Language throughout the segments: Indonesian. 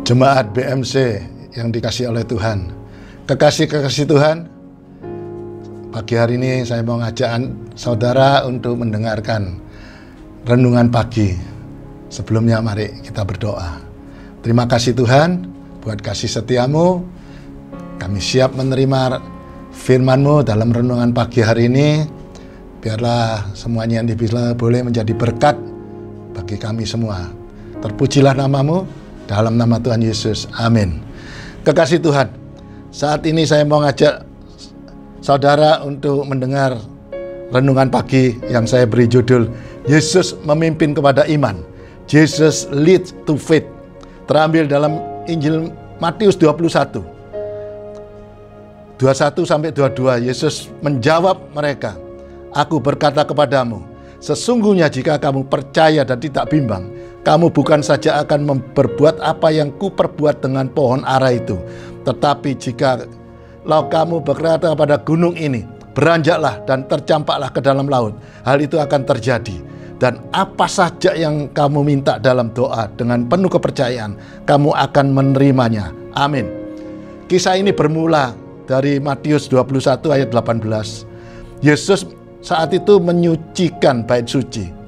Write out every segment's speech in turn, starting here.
Jemaat BMC yang dikasihi oleh Tuhan, kekasih-kekasih Tuhan, pagi hari ini saya mau ngajak saudara untuk mendengarkan renungan pagi. Sebelumnya mari kita berdoa. Terima kasih Tuhan buat kasih setiamu. Kami siap menerima firman-Mu dalam renungan pagi hari ini. Biarlah semuanya yang bisa boleh menjadi berkat bagi kami semua. Terpujilah nama-Mu. Dalam nama Tuhan Yesus, amin. Kekasih Tuhan, saat ini saya mau ngajak saudara untuk mendengar renungan pagi yang saya beri judul Yesus memimpin kepada iman. Jesus leads to faith. Terambil dalam Injil Matius 21. 21 sampai 22, Yesus menjawab mereka, "Aku berkata kepadamu, sesungguhnya jika kamu percaya dan tidak bimbang, kamu bukan saja akan berbuat apa yang kuperbuat dengan pohon ara itu, tetapi jika kamu berkata kepada gunung ini, beranjaklah dan tercampaklah ke dalam laut, hal itu akan terjadi. Dan apa saja yang kamu minta dalam doa dengan penuh kepercayaan, kamu akan menerimanya." Amin. Kisah ini bermula dari Matius 21 ayat 18. Yesus saat itu menyucikan bait suci.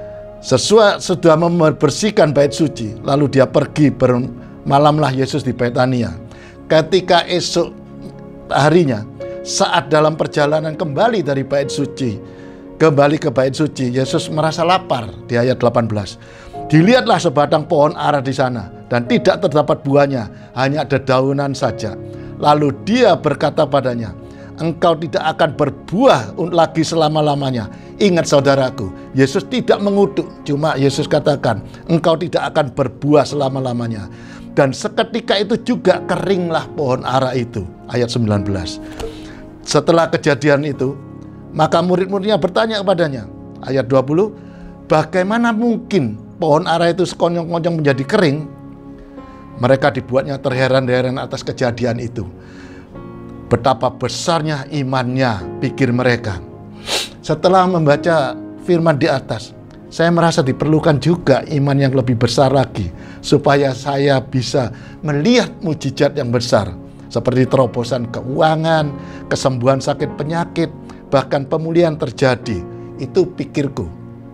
Sudah membersihkan bait suci, lalu dia pergi, bermalamlah Yesus di Betania. Ketika esok harinya, saat dalam perjalanan kembali dari bait suci, kembali ke bait suci, Yesus merasa lapar di ayat 18. Dilihatlah sebatang pohon ara di sana, dan tidak terdapat buahnya, hanya ada daunan saja. Lalu dia berkata padanya, "Engkau tidak akan berbuah lagi selama-lamanya." Ingat saudaraku, Yesus tidak mengutuk, cuma Yesus katakan, "Engkau tidak akan berbuah selama-lamanya." Dan seketika itu juga keringlah pohon ara itu. Ayat 19. Setelah kejadian itu, maka murid-muridnya bertanya kepadanya. Ayat 20, "Bagaimana mungkin pohon ara itu sekonyong-konyong menjadi kering?" Mereka dibuatnya terheran-heran atas kejadian itu. Betapa besarnya imannya, pikir mereka. Setelah membaca firman di atas, saya merasa diperlukan juga iman yang lebih besar lagi, supaya saya bisa melihat mujizat yang besar, seperti terobosan keuangan, kesembuhan sakit penyakit, bahkan pemulihan terjadi. Itu pikirku.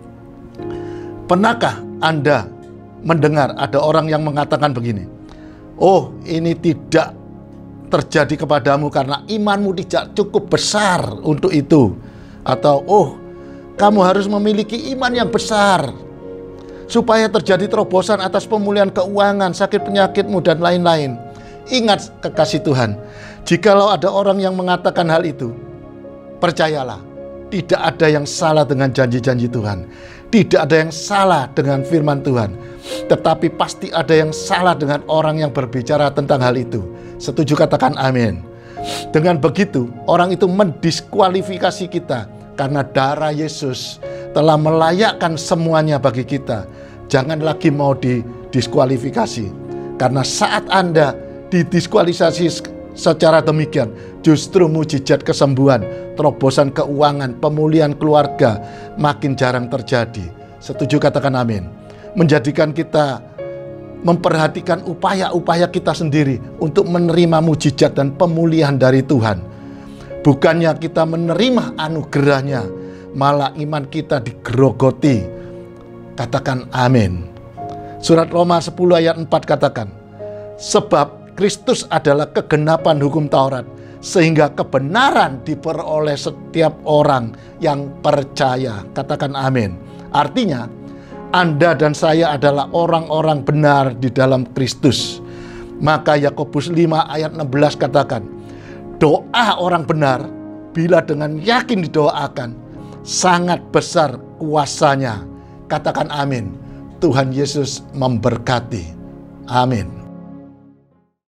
Pernahkah Anda mendengar ada orang yang mengatakan begini, "Oh, ini tidak terjadi kepadamu karena imanmu tidak cukup besar untuk itu." Atau, "Oh, kamu harus memiliki iman yang besar supaya terjadi terobosan atas pemulihan keuangan, sakit penyakitmu, dan lain-lain." Ingat kekasih Tuhan, jikalau ada orang yang mengatakan hal itu, percayalah, tidak ada yang salah dengan janji-janji Tuhan. Tidak ada yang salah dengan firman Tuhan. Tetapi pasti ada yang salah dengan orang yang berbicara tentang hal itu. Setuju, katakan amin. Dengan begitu, orang itu mendiskualifikasi kita karena darah Yesus telah melayakkan semuanya bagi kita. Jangan lagi mau didiskualifikasi. Karena saat Anda didiskualifikasi secara demikian, justru mujizat kesembuhan, terobosan keuangan, pemulihan keluarga makin jarang terjadi. Setuju, katakan amin. Menjadikan kita memperhatikan upaya-upaya kita sendiri untuk menerima mujizat dan pemulihan dari Tuhan. Bukannya kita menerima anugerahnya, malah iman kita digerogoti. Katakan amin. Surat Roma 10 ayat 4 katakan, "Sebab Kristus adalah kegenapan hukum Taurat, sehingga kebenaran diperoleh setiap orang yang percaya." Katakan amin. Artinya, Anda dan saya adalah orang-orang benar di dalam Kristus. Maka Yakobus 5 ayat 16 katakan, "Doa orang benar bila dengan yakin didoakan, sangat besar kuasanya." Katakan amin. Tuhan Yesus memberkati. Amin.